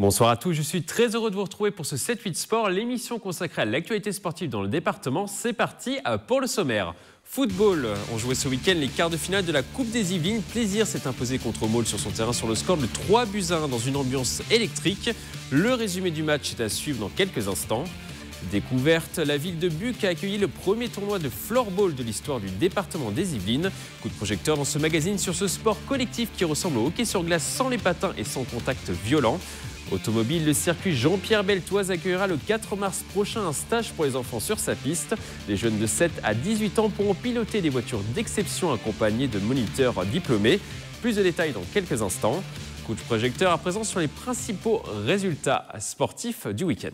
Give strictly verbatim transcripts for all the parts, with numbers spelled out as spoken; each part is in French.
Bonsoir à tous, je suis très heureux de vous retrouver pour ce sept huit Sport, l'émission consacrée à l'actualité sportive dans le département. C'est parti pour le sommaire. Football, on jouait ce week-end les quarts de finale de la Coupe des Yvelines. Plaisir s'est imposé contre Maule sur son terrain sur le score de trois buts à un dans une ambiance électrique. Le résumé du match est à suivre dans quelques instants. Découverte, la ville de Buc a accueilli le premier tournoi de floorball de l'histoire du département des Yvelines. Coup de projecteur dans ce magazine sur ce sport collectif qui ressemble au hockey sur glace sans les patins et sans contact violent. Automobile, le circuit Jean-Pierre Beltoise accueillera le quatre mars prochain un stage pour les enfants sur sa piste. Les jeunes de sept à dix-huit ans pourront piloter des voitures d'exception accompagnées de moniteurs diplômés. Plus de détails dans quelques instants. Coup de projecteur à présent sur les principaux résultats sportifs du week-end.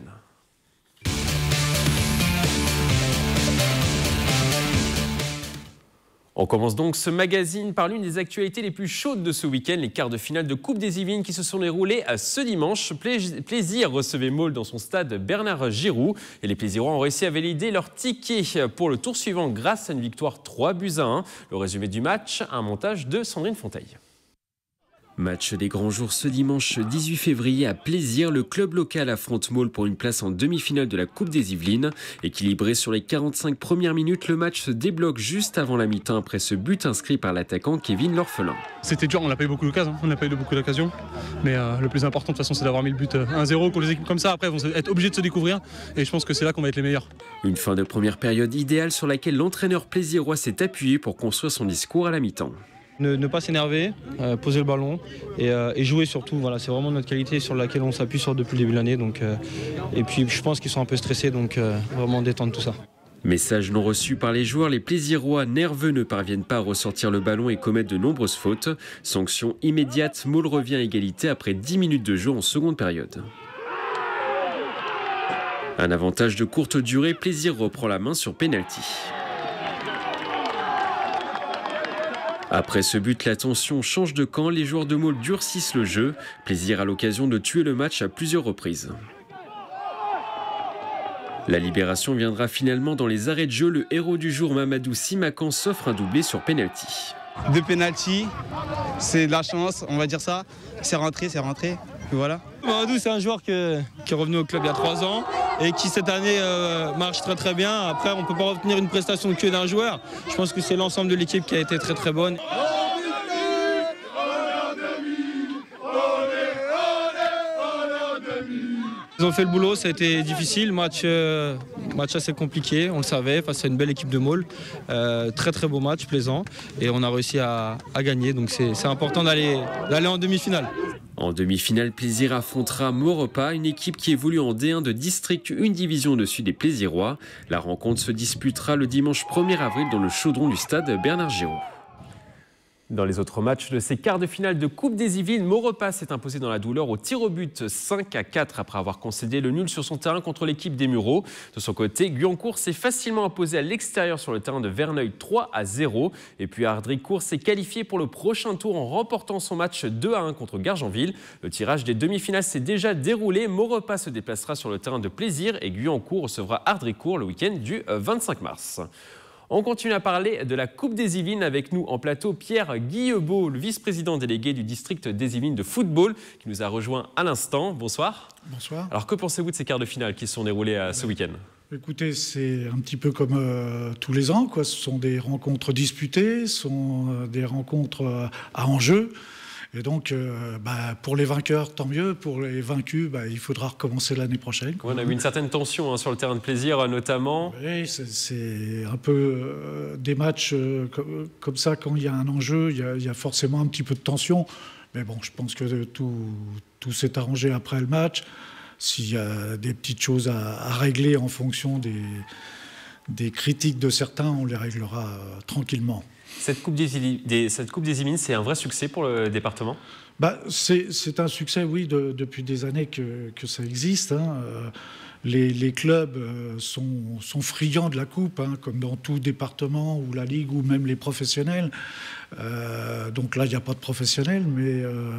On commence donc ce magazine par l'une des actualités les plus chaudes de ce week-end, les quarts de finale de Coupe des Yvelines qui se sont déroulés ce dimanche. Plaisir recevait Maule dans son stade Bernard Giroux et les Plaisirois ont réussi à valider leur ticket pour le tour suivant grâce à une victoire trois buts à un. Le résumé du match, un montage de Sandrine Fonteille. Match des grands jours ce dimanche dix-huit février à Plaisir. Le club local affronte Maule pour une place en demi-finale de la Coupe des Yvelines. Équilibré sur les quarante-cinq premières minutes, le match se débloque juste avant la mi-temps après ce but inscrit par l'attaquant Kevin L'Orphelin. C'était dur, on n'a pas eu beaucoup d'occasions, on n'a pas eu beaucoup d'occasions. Mais euh, le plus important de toute façon c'est d'avoir mis le but un zéro pour les équipes comme ça. Après, ils vont être obligés de se découvrir et je pense que c'est là qu'on va être les meilleurs. Une fin de première période idéale sur laquelle l'entraîneur Plaisirois s'est appuyé pour construire son discours à la mi-temps. Ne, ne pas s'énerver, euh, poser le ballon et, euh, et jouer surtout. Voilà, c'est vraiment notre qualité sur laquelle on s'appuie sur depuis le début de l'année. Donc, euh, et puis je pense qu'ils sont un peu stressés, donc euh, vraiment détendre tout ça. Message non reçu par les joueurs, les Plaisirois nerveux ne parviennent pas à ressortir le ballon et commettent de nombreuses fautes. Sanction immédiate, Maule revient à égalité après dix minutes de jeu en seconde période. Un avantage de courte durée, Plaisir reprend la main sur pénalty. Après ce but, la tension change de camp. Les joueurs de Maule durcissent le jeu. Plaisir à l'occasion de tuer le match à plusieurs reprises. La libération viendra finalement dans les arrêts de jeu. Le héros du jour, Mamadou Simakan, s'offre un doublé sur pénalty. Deux pénalty, c'est de la chance, on va dire ça. C'est rentré, c'est rentré. Et voilà. Mamadou, c'est un joueur que, qui est revenu au club il y a trois ans et qui cette année euh, marche très très bien. Après, on ne peut pas retenir une prestation que d'un joueur. Je pense que c'est l'ensemble de l'équipe qui a été très très bonne. Ils ont fait le boulot, ça a été difficile, match, euh, match assez compliqué, on le savait, face à une belle équipe de Maule. Euh, très très beau match, plaisant, et on a réussi à, à gagner, donc c'est important d'aller d'aller en demi-finale. En demi-finale, Plaisir affrontera Maurepas, une équipe qui évolue en D un de district, une division au-dessus des Plaisirois. La rencontre se disputera le dimanche premier avril dans le chaudron du stade Bernard Giroux. Dans les autres matchs de ces quarts de finale de Coupe des Yvelines, Maurepas s'est imposé dans la douleur au tir au but cinq à quatre après avoir concédé le nul sur son terrain contre l'équipe des Mureaux. De son côté, Guyancourt s'est facilement imposé à l'extérieur sur le terrain de Verneuil trois à zéro. Et puis Ardricourt s'est qualifié pour le prochain tour en remportant son match deux à un contre Gargenville. Le tirage des demi-finales s'est déjà déroulé. Maurepas se déplacera sur le terrain de Plaisir et Guyancourt recevra Ardricourt le week-end du vingt-cinq mars. On continue à parler de la Coupe des Yvelines avec nous en plateau Pierre Guillebeau, le vice-président délégué du district des Yvelines de football qui nous a rejoint à l'instant. Bonsoir. Bonsoir. Alors que pensez-vous de ces quarts de finale qui se sont déroulés euh, ce week-end ? Écoutez, c'est un petit peu comme euh, tous les ans, quoi. Ce sont des rencontres disputées, ce sont euh, des rencontres euh, à enjeu. Et donc, euh, bah, pour les vainqueurs, tant mieux. Pour les vaincus, bah, il faudra recommencer l'année prochaine. On a eu une certaine tension hein, sur le terrain de Plaisir, notamment. Oui, c'est un peu euh, des matchs euh, comme, comme ça, quand il y a un enjeu, il y a, il y a forcément un petit peu de tension. Mais bon, je pense que tout, tout s'est arrangé après le match. S'il y a des petites choses à, à régler en fonction des, des critiques de certains, on les réglera euh, tranquillement. Cette Coupe des, des, cette Coupe des Yvelines, c'est un vrai succès pour le département ? Bah, c'est un succès, oui, de, depuis des années que, que ça existe. Hein. Les, les clubs sont, sont friands de la Coupe, hein, comme dans tout département, ou la Ligue, ou même les professionnels. Euh, donc là, il n'y a pas de professionnels, mais euh,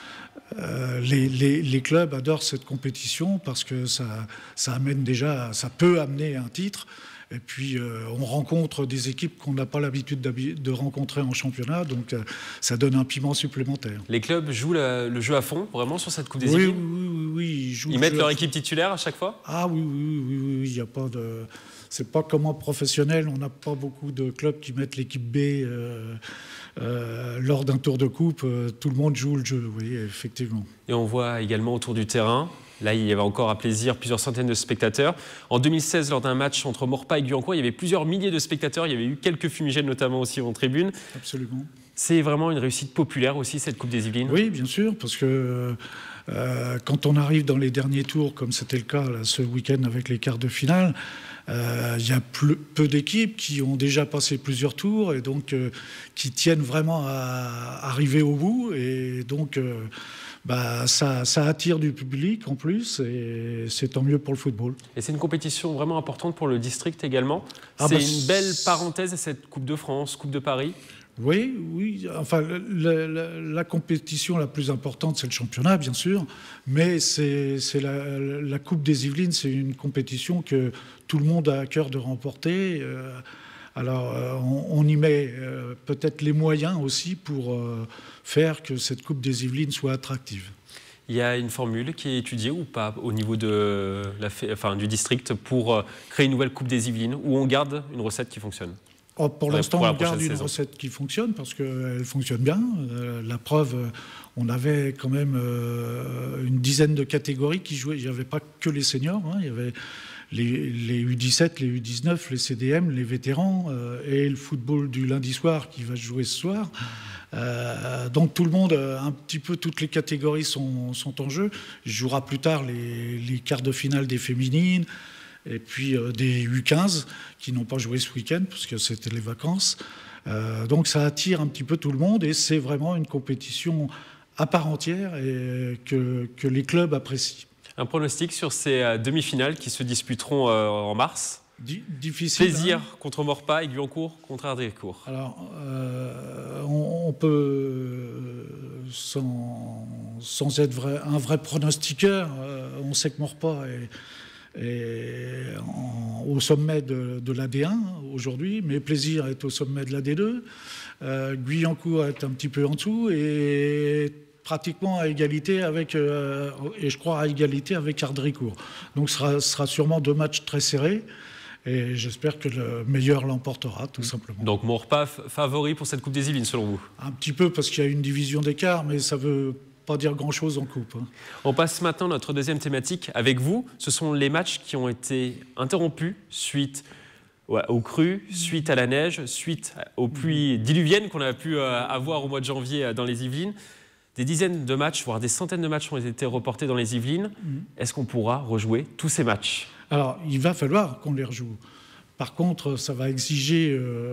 euh, les, les, les clubs adorent cette compétition parce que ça, ça amène déjà, ça peut amener un titre. Et puis, euh, on rencontre des équipes qu'on n'a pas l'habitude de rencontrer en championnat, donc euh, ça donne un piment supplémentaire. Les clubs jouent la, le jeu à fond, vraiment, sur cette Coupe des oui, Yvelines ? Oui, oui, oui. jouent. Ils mettent leur équipe titulaire à chaque fois? Ah oui, oui, oui, oui, oui, il y a pas de. C'est pas comme en professionnel, on n'a pas beaucoup de clubs qui mettent l'équipe B euh, euh, lors d'un tour de coupe. Euh, tout le monde joue le jeu, oui, effectivement. Et on voit également autour du terrain, là il y avait encore à plaisir plusieurs centaines de spectateurs. En deux mille seize, lors d'un match entre Maurepas et Guyancourt, il y avait plusieurs milliers de spectateurs, il y avait eu quelques fumigènes notamment aussi en tribune. Absolument. C'est vraiment une réussite populaire aussi, cette Coupe des Yvelines? Oui, bien sûr, parce que euh, quand on arrive dans les derniers tours, comme c'était le cas là, ce week-end avec les quarts de finale, euh, il y a peu, peu d'équipes qui ont déjà passé plusieurs tours et donc euh, qui tiennent vraiment à arriver au bout. Et donc, euh, bah, ça, ça attire du public en plus et c'est tant mieux pour le football. Et c'est une compétition vraiment importante pour le district également. Ah c'est bah, une belle parenthèse à cette Coupe de France, Coupe de Paris. Oui, oui. Enfin, la, la, la compétition la plus importante, c'est le championnat, bien sûr, mais c'est la, la Coupe des Yvelines, c'est une compétition que tout le monde a à cœur de remporter. Euh, alors, euh, on, on y met euh, peut-être les moyens aussi pour euh, faire que cette Coupe des Yvelines soit attractive. Il y a une formule qui est étudiée ou pas au niveau de la, enfin, du district pour créer une nouvelle Coupe des Yvelines, où on garde une recette qui fonctionne? Oh, pour l'instant, on garde une saison. recette qui fonctionne parce qu'elle fonctionne bien. Euh, la preuve, on avait quand même euh, une dizaine de catégories qui jouaient. Il n'y avait pas que les seniors, hein. Il y avait les, les U dix-sept, les U dix-neuf, les C D M, les vétérans euh, et le football du lundi soir qui va se jouer ce soir. Euh, donc tout le monde, un petit peu toutes les catégories sont, sont en jeu. Il jouera plus tard les, les quarts de finale des féminines. Et puis euh, des U quinze qui n'ont pas joué ce week-end parce que c'était les vacances. Euh, donc ça attire un petit peu tout le monde et c'est vraiment une compétition à part entière et que, que les clubs apprécient. Un pronostic sur ces euh, demi-finales qui se disputeront euh, en mars? Di difficile. Plaisir hein. Contre Maurepas et Guyancourt contre Ardricourt. Alors, euh, on, on peut, sans, sans être vrai, un vrai pronostiqueur, euh, on sait que Maurepas est Et en, au sommet de, de la D un aujourd'hui, mais Plaisir est au sommet de la D deux, euh, Guyancourt est un petit peu en dessous et pratiquement à égalité avec, euh, et je crois à égalité avec Ardricourt. Donc ce sera, sera sûrement deux matchs très serrés et j'espère que le meilleur l'emportera tout simplement. Donc Maurepas favori pour cette Coupe des Yvelines selon vous? Un petit peu parce qu'il y a une division d'écart, mais ça veut pas dire grand-chose en coupe. Hein. On passe maintenant à notre deuxième thématique avec vous. Ce sont les matchs qui ont été interrompus suite aux crues, suite à la neige, suite aux pluies diluviennes qu'on a pu avoir au mois de janvier dans les Yvelines. Des dizaines de matchs, voire des centaines de matchs ont été reportés dans les Yvelines. Est-ce qu'on pourra rejouer tous ces matchs? Alors, il va falloir qu'on les rejoue. Par contre, ça va exiger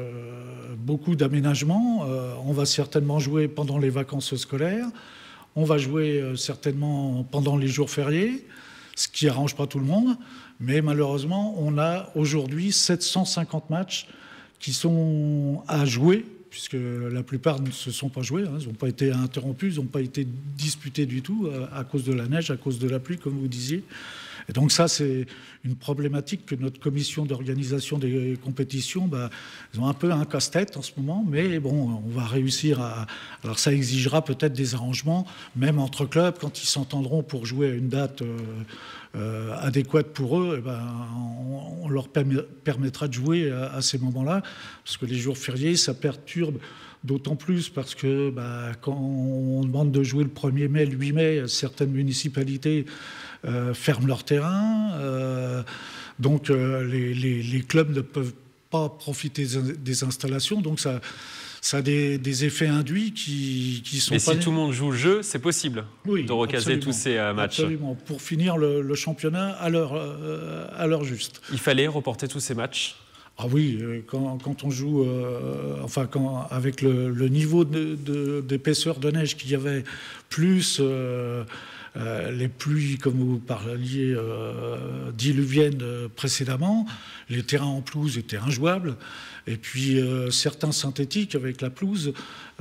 euh, beaucoup d'aménagements. Euh, on va certainement jouer pendant les vacances scolaires. On va jouer euh, certainement pendant les jours fériés, ce qui n'arrange pas tout le monde. Mais malheureusement, on a aujourd'hui sept cent cinquante matchs qui sont à jouer, puisque la plupart ne se sont pas joués. Hein, ils n'ont pas été interrompus, ils n'ont pas été disputés du tout à, à cause de la neige, à cause de la pluie, comme vous disiez. Et donc ça, c'est une problématique que notre commission d'organisation des compétitions, bah, ils ont un peu un casse-tête en ce moment, mais bon, on va réussir à... Alors ça exigera peut-être des arrangements, même entre clubs, quand ils s'entendront pour jouer à une date euh, euh, adéquate pour eux, et ben, on, on leur permettra de jouer à, à ces moments-là, parce que les jours fériés, ça perturbe d'autant plus parce que bah, quand on demande de jouer le premier mai, le huit mai, certaines municipalités euh, ferment leur terrain. Euh, donc euh, les, les, les clubs ne peuvent pas profiter des installations. Donc ça, ça a des, des effets induits qui, qui sont... Mais pas... si tout le monde joue le jeu, c'est possible oui, de recaser tous ces euh, matchs. Absolument, pour finir le, le championnat à l'heure euh, à l'heure juste. Il fallait reporter tous ces matchs? Ah oui, quand, quand on joue, euh, enfin, quand, avec le, le niveau d'épaisseur de, de, de neige qu'il y avait, plus euh, euh, les pluies, comme vous parliez, euh, diluviennes euh, précédemment, les terrains en pelouse étaient injouables. Et puis euh, certains synthétiques avec la pelouse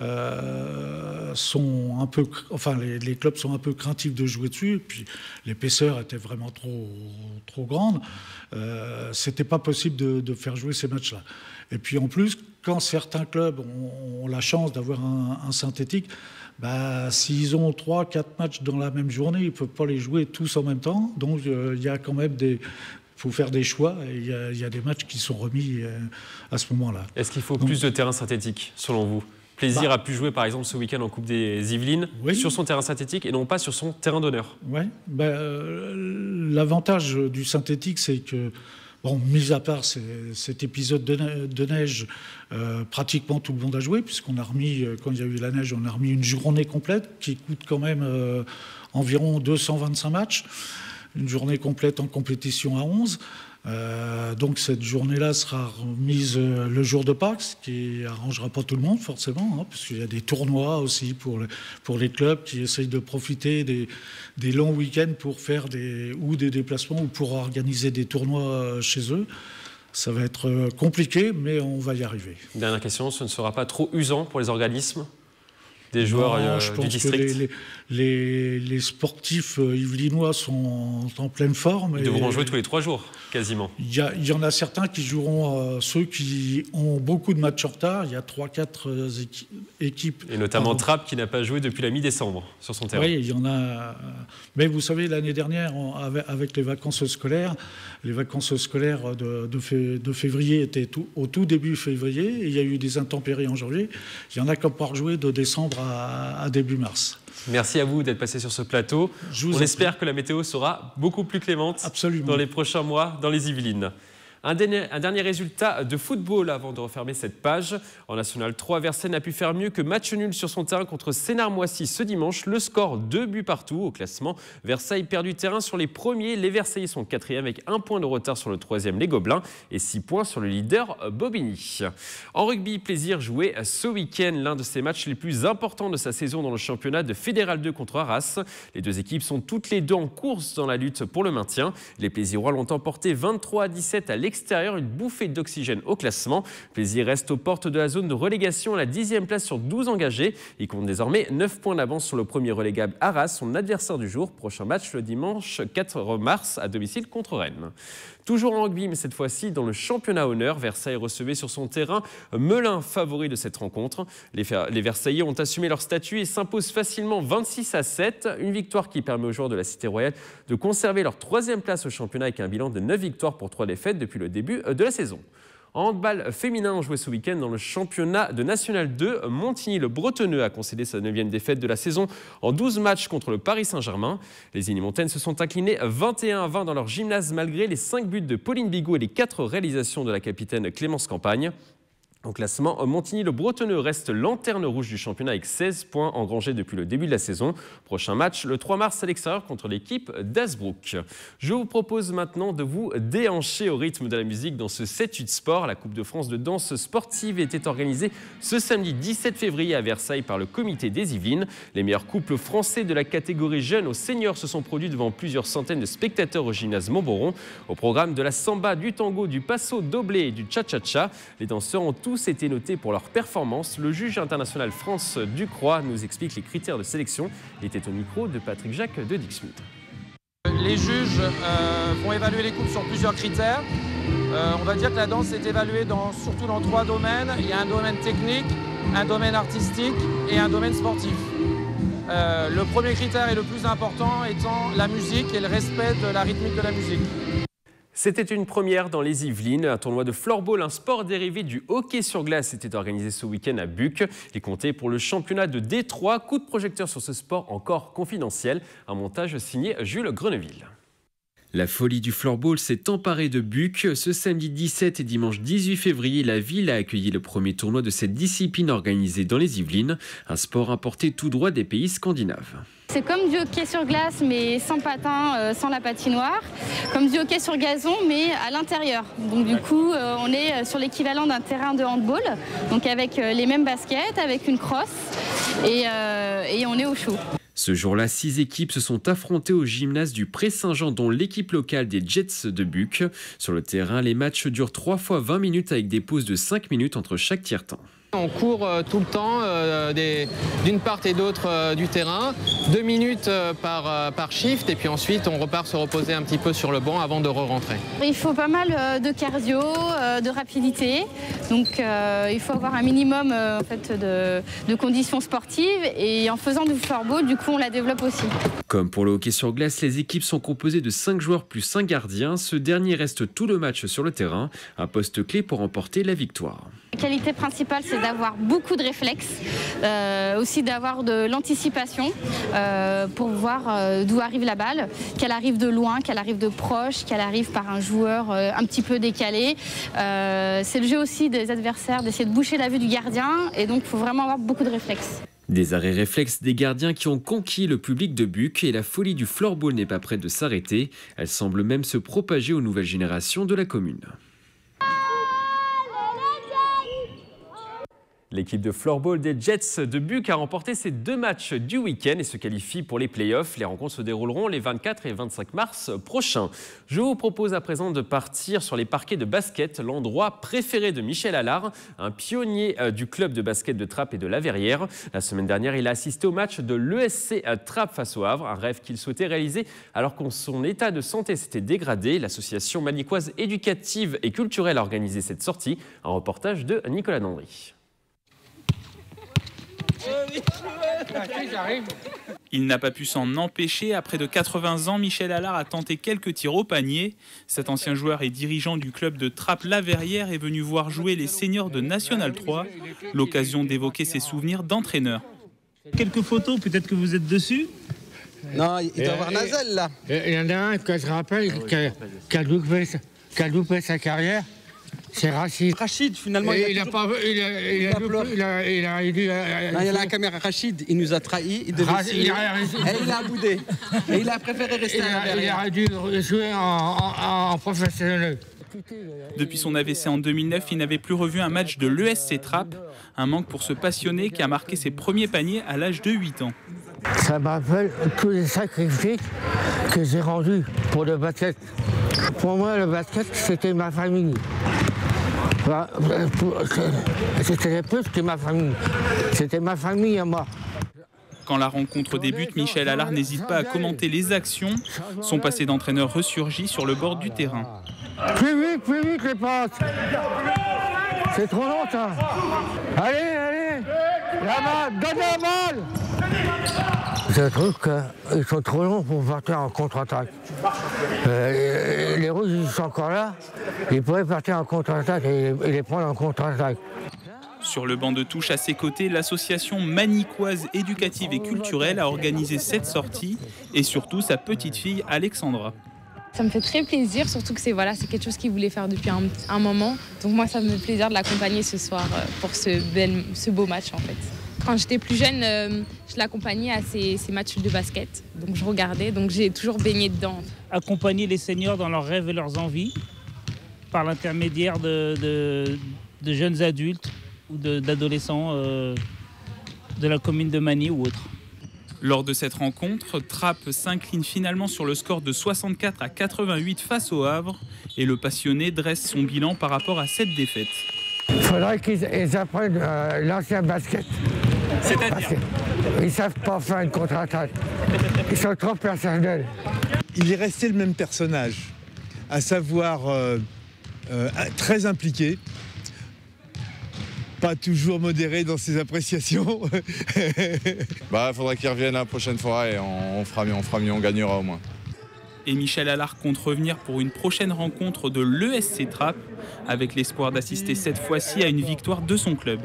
euh, sont un peu, enfin les, les clubs sont un peu craintifs de jouer dessus. Et puis l'épaisseur était vraiment trop trop grande. Euh, C'était pas possible de, de faire jouer ces matchs-là. Et puis en plus, quand certains clubs ont, ont la chance d'avoir un, un synthétique, bah, s'ils ont trois quatre matchs dans la même journée, ils ne peuvent pas les jouer tous en même temps. Donc euh, il y a quand même des... Il faut faire des choix et il y, a, il y a des matchs qui sont remis euh, à ce moment-là. Est-ce qu'il faut Donc, plus de terrain synthétique, selon vous? Plaisir bah, a pu jouer par exemple ce week-end en Coupe des Yvelines oui. sur son terrain synthétique et non pas sur son terrain d'honneur. Oui, bah, euh, l'avantage du synthétique, c'est que, bon, mis à part ces, cet épisode de, ne, de neige, euh, pratiquement tout le monde a joué, puisqu'on a remis, quand il y a eu la neige, on a remis une journée complète qui coûte quand même euh, environ deux cent vingt-cinq matchs. Une journée complète en compétition à onze. Euh, donc cette journée-là sera remise euh, le jour de Pâques, ce qui arrangera pas tout le monde forcément, hein, parce qu'il y a des tournois aussi pour, le, pour les clubs qui essayent de profiter des, des longs week-ends pour faire des, ou des déplacements ou pour organiser des tournois chez eux. Ça va être compliqué, mais on va y arriver. Dernière question, ce ne sera pas trop usant pour les organismes des joueurs non, euh, je du pense district? que les, les, les sportifs yvelinois sont en pleine forme. Ils devront jouer tous les trois jours, quasiment. Il y, a, il y en a certains qui joueront, euh, ceux qui ont beaucoup de matchs en retard. Il y a trois quatre équi équipes. Et notamment Trappes qui n'a pas joué depuis la mi-décembre sur son terrain. Oui, il y en a. Mais vous savez, l'année dernière, on, avec, avec les vacances scolaires, les vacances scolaires de, de, fé, de février étaient tout, au tout début février. Et il y a eu des intempéries en janvier. Il y en a qui ont pas rejoué de décembre à, à début mars. Merci à vous d'être passé sur ce plateau. On espère que la météo sera beaucoup plus clémente Absolument. dans les prochains mois dans les Yvelines. Un dernier, un dernier résultat de football avant de refermer cette page. En National trois, Versailles n'a pu faire mieux que match nul sur son terrain contre Sénart-Moissy ce dimanche. Le score, deux buts partout au classement. Versailles perd du terrain sur les premiers. Les Versaillais sont quatrième avec un point de retard sur le troisième, les Gobelins, et six points sur le leader Bobigny. En rugby, plaisir joué ce week-end l'un de ses matchs les plus importants de sa saison dans le championnat de Fédéral deux contre Arras. Les deux équipes sont toutes les deux en course dans la lutte pour le maintien. Les Plaisirois l'ont emporté vingt-trois à dix-sept à l'extérieur. Extérieur, une bouffée d'oxygène au classement. Plaisir reste aux portes de la zone de relégation à la dixième place sur douze engagés. Il compte désormais neuf points d'avance sur le premier relégable Arras, son adversaire du jour. Prochain match le dimanche quatre mars à domicile contre Rennes. Toujours en rugby, mais cette fois-ci dans le championnat honneur, Versailles recevait sur son terrain Melun, favori de cette rencontre. Les, les Versaillais ont assumé leur statut et s'imposent facilement vingt-six à sept. Une victoire qui permet aux joueurs de la Cité Royale de conserver leur troisième place au championnat avec un bilan de neuf victoires pour trois défaites depuis le début de la saison. En handball féminin, joué ce week-end dans le championnat de National deux, Montigny-le-Bretonneux a concédé sa neuvième défaite de la saison en douze matchs contre le Paris Saint-Germain. Les Inimontaines se sont inclinées vingt et un à vingt dans leur gymnase malgré les cinq buts de Pauline Bigot et les quatre réalisations de la capitaine Clémence Campagne. Au classement, Montigny-le-Bretonneux reste lanterne rouge du championnat avec seize points engrangés depuis le début de la saison. Prochain match le trois mars à l'extérieur contre l'équipe d'Asbrook. Je vous propose maintenant de vous déhancher au rythme de la musique dans ce sept huit sport. La Coupe de France de danse sportive était organisée ce samedi dix-sept février à Versailles par le comité des Yvelines. Les meilleurs couples français de la catégorie jeunes aux seniors se sont produits devant plusieurs centaines de spectateurs au gymnase Montboron. Au programme de la samba, du tango, du passo doblé et du cha-cha-cha, les danseurs ont tous Tous été notés pour leur performance. Le juge international France Ducroix nous explique les critères de sélection. Il était au micro de Patrick Jacques de Dixmude. Les juges euh, vont évaluer les couples sur plusieurs critères. Euh, on va dire que la danse est évaluée dans, surtout dans trois domaines. Il y a un domaine technique, un domaine artistique et un domaine sportif. Euh, le premier critère et le plus important étant la musique et le respect de la rythmique de la musique. C'était une première dans les Yvelines. Un tournoi de floorball, un sport dérivé du hockey sur glace, était organisé ce week-end à Buc. Il comptait pour le championnat de Détroit. Coup de projecteur sur ce sport encore confidentiel. Un montage signé Jules Greneville. La folie du floorball s'est emparée de Buc. Ce samedi dix-sept et dimanche dix-huit février, la ville a accueilli le premier tournoi de cette discipline organisé dans les Yvelines, un sport importé tout droit des pays scandinaves. C'est comme du hockey sur glace, mais sans patin, euh, sans la patinoire. Comme du hockey sur gazon, mais à l'intérieur. Donc du coup, euh, on est sur l'équivalent d'un terrain de handball, donc avec euh, les mêmes baskets, avec une crosse, et, euh, et on est au chaud. Ce jour-là, six équipes se sont affrontées au gymnase du Pré-Saint-Jean, dont l'équipe locale des Jets de Buc. Sur le terrain, les matchs durent trois fois vingt minutes avec des pauses de cinq minutes entre chaque tiers-temps. On court euh, tout le temps euh, d'une part et d'autre euh, du terrain, deux minutes euh, par, euh, par shift, et puis ensuite on repart se reposer un petit peu sur le banc avant de re-rentrer. Il faut pas mal euh, de cardio, euh, de rapidité, Donc euh, il faut avoir un minimum euh, en fait, de, de conditions sportives et en faisant du floorball, du coup on la développe aussi. Comme pour le hockey sur glace, les équipes sont composées de cinq joueurs plus un gardien. Ce dernier reste tout le match sur le terrain, un poste clé pour remporter la victoire. La qualité principale, c'est d'avoir beaucoup de réflexes, euh, aussi d'avoir de l'anticipation euh, pour voir euh, d'où arrive la balle, qu'elle arrive de loin, qu'elle arrive de proche, qu'elle arrive par un joueur euh, un petit peu décalé. Euh, c'est le jeu aussi des adversaires d'essayer de boucher la vue du gardien et donc il faut vraiment avoir beaucoup de réflexes. Des arrêts réflexes des gardiens qui ont conquis le public de Buc et la folie du floorball n'est pas prête de s'arrêter. Elle semble même se propager aux nouvelles générations de la commune. L'équipe de floorball des Jets de Buc a remporté ses deux matchs du week-end et se qualifie pour les playoffs. Les rencontres se dérouleront les vingt-quatre et vingt-cinq mars prochains. Je vous propose à présent de partir sur les parquets de basket, l'endroit préféré de Michel Allard, un pionnier du club de basket de Trappes et de La Verrière. La semaine dernière, il a assisté au match de l'E S C Trappes face au Havre, un rêve qu'il souhaitait réaliser alors que son état de santé s'était dégradé. L'association manicoise éducative et culturelle a organisé cette sortie. Un reportage de Nicolas Dandry. Il n'a pas pu s'en empêcher. À près de quatre-vingts ans, Michel Allard a tenté quelques tirs au panier. Cet ancien joueur et dirigeant du club de Trappes-La Verrière est venu voir jouer les seniors de National trois. L'occasion d'évoquer ses souvenirs d'entraîneur. Quelques photos, peut-être que vous êtes dessus. Non, il doit y avoir Nazel là. Il y en a un que je rappelle qui a, qui a loupé, qui a loupé sa carrière. C'est Rachid. Rachid, finalement, il, il, il a, a pas, il a, il a, loupé, il a, il a, il a, non, il y a la caméra. Rachid, il nous a trahis. Il devait Rachid, il a, et il a boudé. Et il a préféré rester il à La Verrière. Il a dû jouer en, en, en professionnel. Depuis son A V C en deux mille neuf, il n'avait plus revu un match de l'E S C Trappes. Un manque pour ce passionné qui a marqué ses premiers paniers à l'âge de huit ans. Ça m'appelle tous les sacrifices que j'ai rendus pour le basket. Pour moi, le basket, c'était ma famille. C'était plus que ma famille. C'était ma famille à moi. Quand la rencontre débute, Michel Allard n'hésite pas à commenter les actions. Son passé d'entraîneur ressurgit sur le bord du terrain. Plus vite, plus vite les passes. C'est trop long ça. Allez, allez. La balle, donne la balle. Je trouve qu'ils sont trop longs pour partir en contre-attaque. Euh, les Rouges, ils sont encore là. Ils pourraient partir en contre-attaque et, et les prendre en contre-attaque. Sur le banc de touche à ses côtés, l'association manicoise éducative et culturelle a organisé cette sortie et surtout sa petite fille Alexandra. Ça me fait très plaisir, surtout que c'est voilà, c'est quelque chose qu'il voulait faire depuis un, un moment. Donc moi, ça me fait plaisir de l'accompagner ce soir pour ce, bel, ce beau match en fait. Quand j'étais plus jeune, euh, je l'accompagnais à ces, ces matchs de basket. Donc je regardais, donc j'ai toujours baigné dedans. Accompagner les seniors dans leurs rêves et leurs envies par l'intermédiaire de, de, de jeunes adultes ou d'adolescents euh, de la commune de Magny ou autre. Lors de cette rencontre, Trappes s'incline finalement sur le score de soixante-quatre à quatre-vingt-huit face au Havre et le passionné dresse son bilan par rapport à cette défaite. Il faudrait qu'ils apprennent euh, l'ancien basket. C'est-à-dire ils ne savent pas faire une contre-attaque. Ils sont trop personnels. Il est resté le même personnage, à savoir euh, euh, très impliqué, pas toujours modéré dans ses appréciations. Bah, faudrait qu'il revienne la prochaine fois et on, on fera mieux, on fera mieux, on gagnera au moins. Et Michel Allard compte revenir pour une prochaine rencontre de l'E S C Trappes, avec l'espoir d'assister cette fois-ci à une victoire de son club.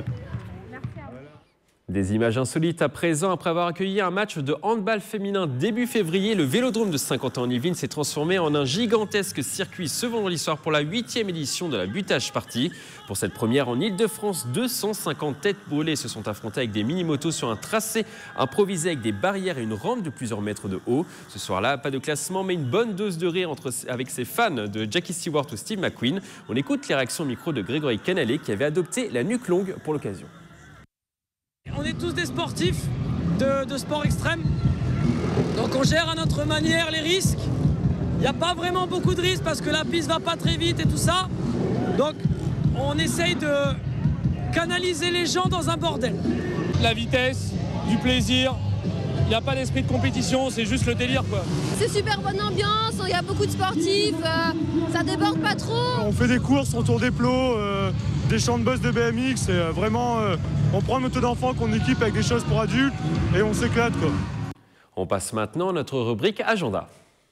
Des images insolites à présent. Après avoir accueilli un match de handball féminin début février, le Vélodrome de Saint-Quentin-en-Yvelines s'est transformé en un gigantesque circuit ce vendredi soir pour la huitième édition de la Butage Party. Pour cette première en Ile-de-France, deux cent cinquante têtes brûlées se sont affrontées avec des mini-motos sur un tracé improvisé avec des barrières et une rampe de plusieurs mètres de haut. Ce soir-là, pas de classement, mais une bonne dose de rire entre, avec ses fans de Jackie Stewart ou Steve McQueen. On écoute les réactions au micro de Grégory Canalé qui avait adopté la nuque longue pour l'occasion. On est tous des sportifs de, de sport extrême, donc on gère à notre manière les risques. Il n'y a pas vraiment beaucoup de risques parce que la piste va pas très vite et tout ça. Donc on essaye de canaliser les gens dans un bordel. La vitesse, du plaisir, il n'y a pas d'esprit de compétition, c'est juste le délire quoi. C'est super bonne ambiance, il y a beaucoup de sportifs, euh, ça déborde pas trop. On fait des courses, on tourne des plots, euh, des champs de buzz de B M X. Et euh, vraiment, euh, on prend notre d'enfant qu'on équipe avec des choses pour adultes et on s'éclate, quoi. On passe maintenant à notre rubrique Agenda.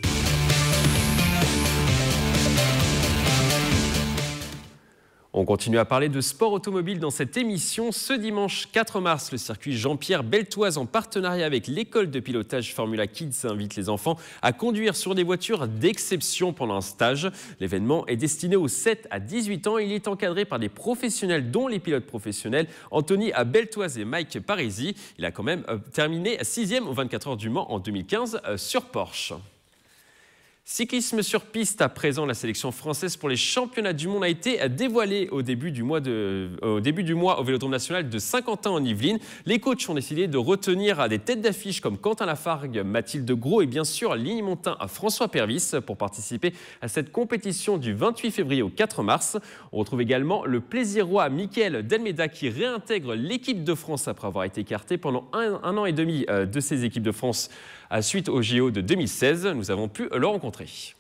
On continue à parler de sport automobile dans cette émission. Ce dimanche quatre mars, le circuit Jean-Pierre Beltoise, en partenariat avec l'école de pilotage Formula Kids, invite les enfants à conduire sur des voitures d'exception pendant un stage. L'événement est destiné aux sept à dix-huit ans. Il est encadré par des professionnels, dont les pilotes professionnels Anthony à Beltoise et Mike Parisi. Il a quand même terminé sixième aux vingt-quatre heures du Mans en deux mille quinze sur Porsche. Cyclisme sur piste, à présent, la sélection française pour les championnats du monde a été dévoilée au début du mois, de, au, début du mois au Vélodrome national de Saint-Quentin en Yvelines. Les coachs ont décidé de retenir des têtes d'affiche comme Quentin Lafargue, Mathilde Gros et bien sûr Ligny Montin à François Pervis pour participer à cette compétition du vingt-huit février au quatre mars. On retrouve également le plaisirois Mickaël Delmeda qui réintègre l'équipe de France après avoir été écarté pendant un, un an et demi de ces équipes de France suite au J O de deux mille seize. Nous avons pu le rencontrer.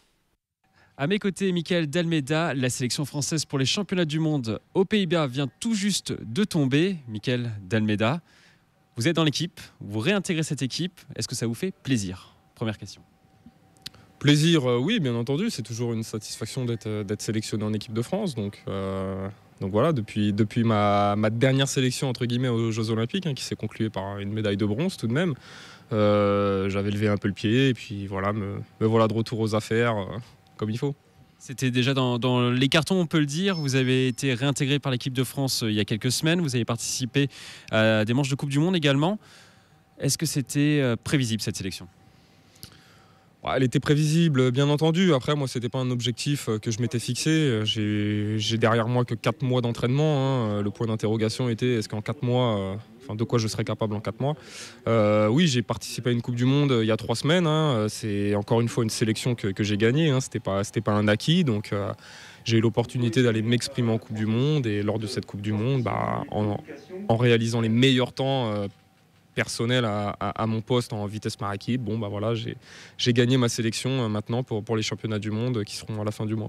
À mes côtés, Mickaël Delmeda, la sélection française pour les championnats du monde aux Pays-Bas vient tout juste de tomber. Mickaël Delmeda, vous êtes dans l'équipe, vous réintégrez cette équipe. Est-ce que ça vous fait plaisir? Première question. Plaisir, euh, oui, bien entendu. C'est toujours une satisfaction d'être d'être sélectionné en équipe de France. Donc, euh, donc voilà, depuis, depuis ma, ma dernière sélection entre guillemets aux Jeux Olympiques, hein, qui s'est concluée par une médaille de bronze tout de même. Euh, j'avais levé un peu le pied et puis voilà, me, me voilà de retour aux affaires euh, comme il faut. C'était déjà dans, dans les cartons, on peut le dire. Vous avez été réintégré par l'équipe de France il y a quelques semaines. Vous avez participé à des manches de Coupe du Monde également. Est-ce que c'était prévisible cette sélection? Elle était prévisible, bien entendu. Après, moi, c'était pas un objectif que je m'étais fixé. J'ai, j'ai derrière moi que quatre mois d'entraînement. Hein. Le point d'interrogation était est-ce qu'en quatre mois, euh, enfin, de quoi je serais capable en quatre mois. Euh, oui, j'ai participé à une Coupe du Monde il y a trois semaines. Hein. C'est encore une fois une sélection que, que j'ai gagnée. Hein. C'était pas, c'était pas un acquis. Donc, euh, j'ai eu l'opportunité d'aller m'exprimer en Coupe du Monde. Et lors de cette Coupe du Monde, bah, en, en réalisant les meilleurs temps euh, personnel à, à, à mon poste en vitesse par équipe, bon bah voilà, j'ai, j'ai gagné ma sélection euh, maintenant pour, pour les championnats du monde qui seront à la fin du mois.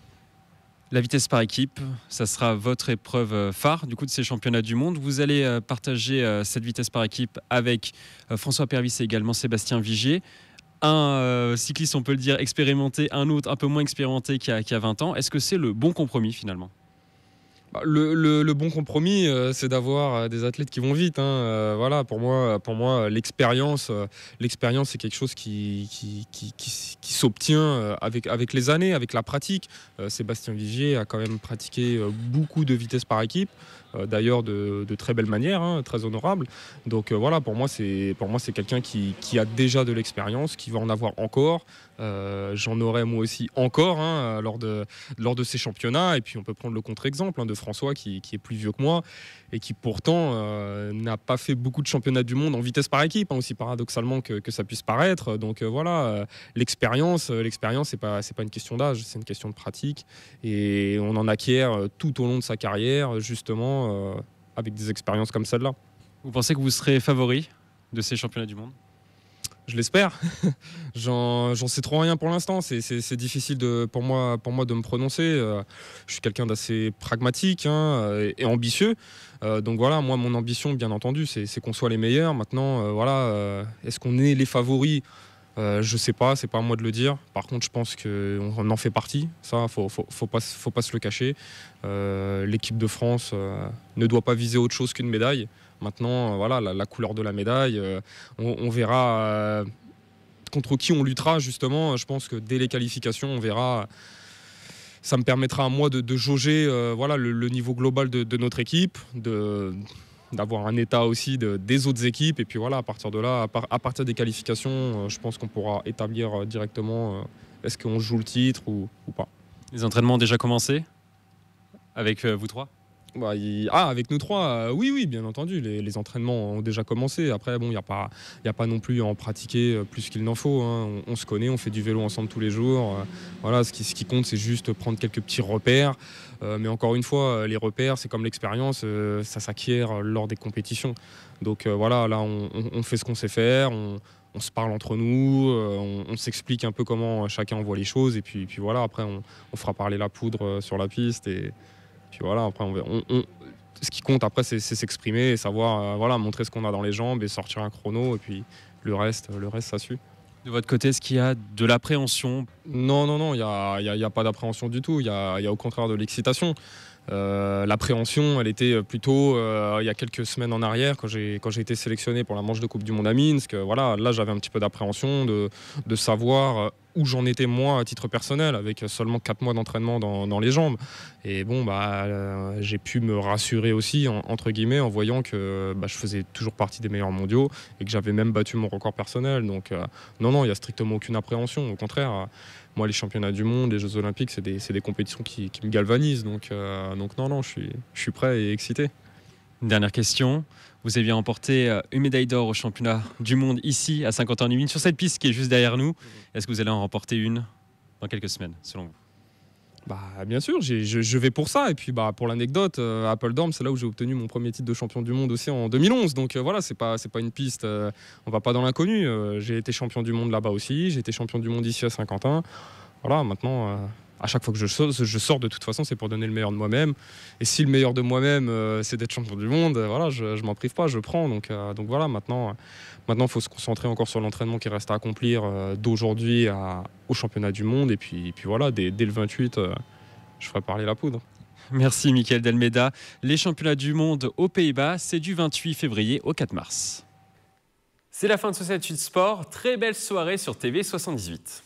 La vitesse par équipe, ça sera votre épreuve phare du coup de ces championnats du monde. Vous allez euh, partager euh, cette vitesse par équipe avec euh, François Pervis et également Sébastien Vigier. Un euh, cycliste, on peut le dire, expérimenté, un autre un peu moins expérimenté qui a, qui a vingt ans. Est-ce que c'est le bon compromis finalement ? Le, le, le bon compromis, euh, c'est d'avoir euh, des athlètes qui vont vite. Hein. Euh, voilà, pour moi, pour moi l'expérience, euh, l'expérience, c'est quelque chose qui, qui, qui, qui, qui s'obtient euh, avec, avec les années, avec la pratique. Euh, Sébastien Vigier a quand même pratiqué euh, beaucoup de vitesse par équipe, euh, d'ailleurs de, de très belle manière, hein, très honorable. Donc euh, voilà, pour moi, c'est, pour moi, c'est quelqu'un qui, qui a déjà de l'expérience, qui va en avoir encore. Euh, j'en aurai moi aussi encore hein, lors, de, lors de ces championnats. Et puis on peut prendre le contre-exemple hein, de François qui, qui est plus vieux que moi et qui pourtant euh, n'a pas fait beaucoup de championnats du monde en vitesse par équipe, hein, aussi paradoxalement que, que ça puisse paraître. Donc euh, voilà, euh, l'expérience, euh, l'expérience c'est pas, c'est pas une question d'âge, c'est une question de pratique. Et on en acquiert euh, tout au long de sa carrière, justement, euh, avec des expériences comme celle-là. Vous pensez que vous serez favori de ces championnats du monde ? Je l'espère. j'en, j'en sais trop rien pour l'instant. C'est, c'est, c'est difficile de, pour, moi, pour moi de me prononcer. Euh, je suis quelqu'un d'assez pragmatique hein, et, et ambitieux. Euh, donc voilà, moi, mon ambition, bien entendu, c'est, c'est qu'on soit les meilleurs. Maintenant, euh, voilà, euh, est-ce qu'on est les favoris ? Euh, je sais pas, c'est pas à moi de le dire. Par contre, je pense qu'on en fait partie. Ça, faut, faut, faut pas, faut pas se le cacher. Euh, l'équipe de France euh, ne doit pas viser autre chose qu'une médaille. Maintenant, euh, voilà, la, la couleur de la médaille, euh, on, on verra euh, contre qui on luttera justement. Je pense que dès les qualifications, on verra. Ça me permettra à moi de, de jauger euh, voilà, le, le niveau global de, de notre équipe, de, d'avoir un état aussi de, des autres équipes. Et puis voilà, à partir de là, à, par, à partir des qualifications, euh, je pense qu'on pourra établir euh, directement euh, est-ce qu'on joue le titre ou, ou pas. Les entraînements ont déjà commencé avec euh, vous trois ? Bah, il... Ah, avec nous trois, euh, oui, oui, bien entendu, les, les entraînements ont déjà commencé. Après, bon, il n'y a pas, y a pas non plus à en pratiquer plus qu'il n'en faut. Hein. On, on se connaît, on fait du vélo ensemble tous les jours. Euh, voilà, ce qui, ce qui compte, c'est juste prendre quelques petits repères. Euh, mais encore une fois, les repères, c'est comme l'expérience, euh, ça s'acquiert lors des compétitions. Donc euh, voilà, là, on, on, on fait ce qu'on sait faire. On, on se parle entre nous, euh, on, on s'explique un peu comment chacun voit les choses. Et puis, puis voilà, après, on, on fera parler la poudre sur la piste et puis voilà, après, on, on, on, ce qui compte après, c'est s'exprimer et savoir euh, voilà, montrer ce qu'on a dans les jambes et sortir un chrono. Et puis le reste, le reste ça suit. De votre côté, est-ce qu'il y a de l'appréhension? Non, non, non, il n'y a, y a, y a pas d'appréhension du tout. Il y a, y a au contraire de l'excitation. Euh, L'appréhension, elle était plutôt euh, il y a quelques semaines en arrière, quand j'ai quand j'ai été sélectionné pour la manche de Coupe du Monde à Minsk. Voilà, là, j'avais un petit peu d'appréhension de, de savoir où j'en étais moi à titre personnel, avec seulement quatre mois d'entraînement dans, dans les jambes. Et bon, bah, euh, j'ai pu me rassurer aussi, en, entre guillemets, en voyant que bah, je faisais toujours partie des meilleurs mondiaux et que j'avais même battu mon record personnel. Donc, euh, non, non, il n'y a strictement aucune appréhension. Au contraire, euh, moi, les championnats du monde, les Jeux Olympiques, c'est des, des compétitions qui, qui me galvanisent. Donc, euh, donc non, non, je suis, je suis prêt et excité. Une dernière question. Vous aviez remporté une médaille d'or au championnat du monde ici, à Saint-Quentin-en-Yvelines, sur cette piste qui est juste derrière nous. Est-ce que vous allez en remporter une dans quelques semaines, selon vous? Bah, bien sûr, je, je vais pour ça. Et puis bah, pour l'anecdote, euh, Apeldoorn, c'est là où j'ai obtenu mon premier titre de champion du monde aussi en deux mille onze. Donc euh, voilà, c'est pas, c'est pas une piste, euh, on va pas dans l'inconnu. Euh, j'ai été champion du monde là-bas aussi, j'ai été champion du monde ici à Saint-Quentin. Voilà, maintenant, euh, à chaque fois que je sors, je sors de toute façon, c'est pour donner le meilleur de moi-même. Et si le meilleur de moi-même, euh, c'est d'être champion du monde, euh, voilà, je, je m'en prive pas, je prends. Donc, euh, donc voilà, maintenant, euh, maintenant, faut se concentrer encore sur l'entraînement qui reste à accomplir euh, d'aujourd'hui au championnat du monde. Et puis, et puis voilà, dès, dès le vingt-huit, euh, je ferai parler la poudre. Merci Mickaël Delmeda. Les championnats du monde aux Pays-Bas, c'est du vingt-huit février au quatre mars. C'est la fin de ce Société Sport. Très belle soirée sur T V soixante-dix-huit.